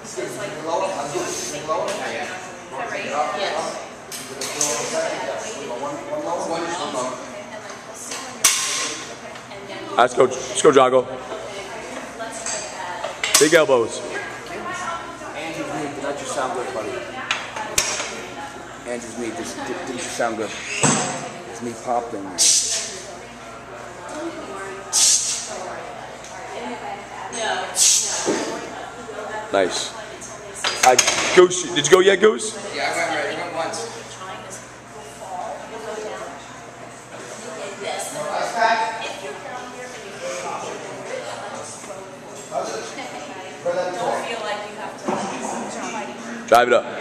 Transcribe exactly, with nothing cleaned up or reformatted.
Let's go, let's go, Jago. Big elbows. Andrew's knee did not just sound good, buddy. Andrew's knee just didn't just sound good. His knee popped in. Nice. Uh, Goose, did you go yet, Goose? Yeah, I went right. I went once. Don't feel like you have to Drive it up.